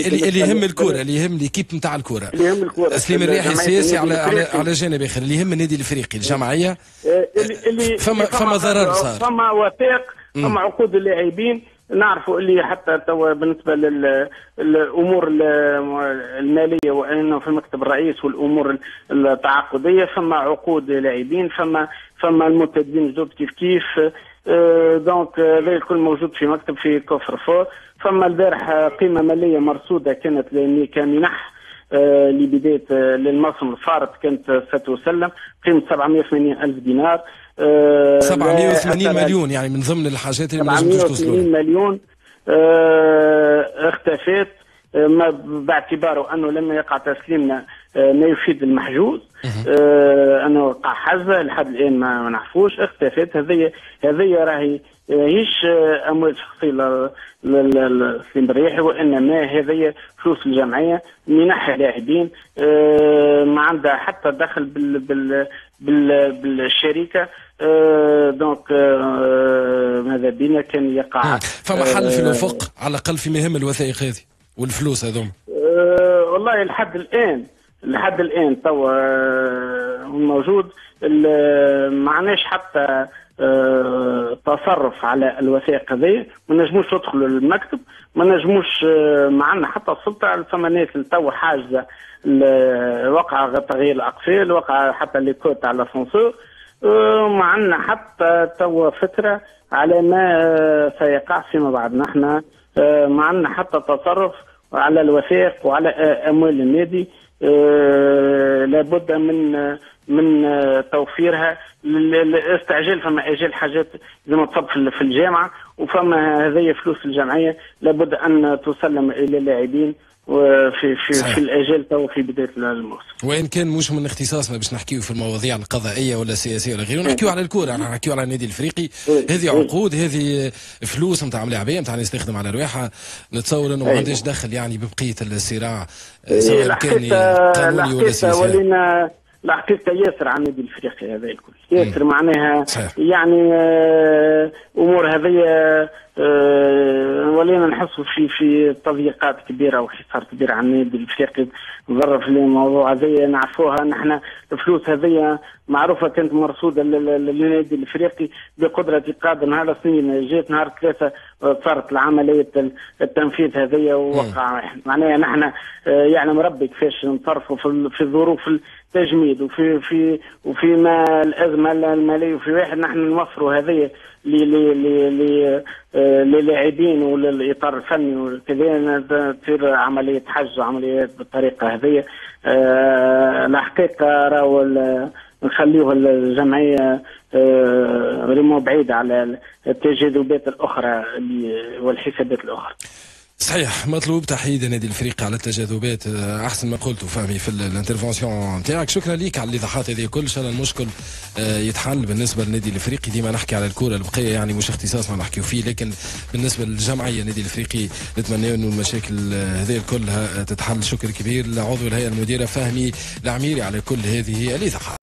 اللي يهم الكوره، اللي يهم ليكيب نتاع الكوره، اللي يهم الكوره. سليم الريحي السياسي على جانب اخر، اللي يهم النادي الافريقي الجمعيه. فما ضرر صار، فما وثائق، فما عقود اللاعبين. نعرفوا اللي حتى توا بالنسبه للامور الماليه وانه في مكتب الرئيس والامور التعاقديه فما عقود لاعبين، فما المنتدبين جدد كيف دونك هذا الكل موجود في مكتب في كوفر فور. فما البارح قيمه ماليه مرصوده كانت كمنح لبدايه للموسم الفارط كانت ستسلم قيمه 780 ألف دينار. 780 مليون يعني من ضمن الحاجات اللي ما نجموش توصلوا 780 مليون اختفت باعتباره انه لم يقع تسليمنا ما يفيد المحجوز، انه وقع حزه لحد الان ما نعرفوش اختفت. هذه راهي هيش اموال شخصيه لسليم الريحي، وانما هذه فلوس الجمعيه منح لاعبين ما عندها حتى دخل بالشركه. دونك ماذا بينا كان يقع فما حل في الافق على الاقل فيما يهم الوثائق هذه والفلوس هذوم. والله لحد الان توا موجود، معناش حتى تصرف على الوثائق هذه. ما نجموش ندخلوا للمكتب، ما نجموش ما عندنا حتى السلطه. ثم ناس توا حاجزه وقع تغيير الاقفال، وقع حتى لي كوت على الاسانسور، ما عندنا حتى توا فكره على ما سيقع فيما بعد. نحن ما عندنا حتى تصرف على الوثائق وعلى اموال النادي. لابد من توفيرها للاستعجال. فما اجال حاجات زي ما تصب في الجامعه، وفما هذه فلوس الجمعيه لابد ان تسلم الى اللاعبين في الاجال تو في بدايه الموسم. وان كان مش من اختصاصنا باش نحكيو في المواضيع القضائيه ولا السياسيه ولا غيره، نحكيو على الكوره، نحكيو على النادي الافريقي. هذه عقود، هذه فلوس نتاع ملاعبيه نتاع يستخدم على رواحها. نتصور انه ما عندهاش دخل يعني ببقيه الصراع سواء كان قانوني ولا سياسي. الحقيقه ياسر على النادي الافريقي هذا الكل ياسر معناها يعني امور هذه ولينا نحسوا في تضييقات كبيره وحصار كبير على النادي الافريقي. ظرف في الموضوع هذه نعرفوها نحن. الفلوس هذه معروفه كانت مرصوده للنادي الافريقي بقدره قادر نهار سنين، جات نهار ثلاثه صارت العمليه التنفيذ هذه ووقع. معناها نحن يعلم ربي كيفاش نتصرفوا في ظروف التجميد وفي ما الازمه الماليه، وفي واحد نحن نوفروا هذه للاعبين وللاطار الفني وكذا تصير عمليه حج وعمليات بالطريقه هذه. الحقيقه راهو نخليوها الجمعيه ريمو بعيده على التجاذبات الاخرى والحسابات الاخرى. صحيح، مطلوب تحييد النادي الافريقي على التجاذبات. احسن ما قلت فهمي في الانترفونسيون نتاعك. شكرا ليك على الايضاحات هذه كل. ان شاء الله المشكل يتحل بالنسبه للنادي الافريقي. ديما نحكي على الكره البقيه يعني مش اختصاصنا نحكيو فيه، لكن بالنسبه للجمعيه النادي الافريقي نتمنى انه المشاكل هذه كلها تتحل. شكر كبير لعضو الهيئه المديره فهمي العميري على كل هذه الايضاحات.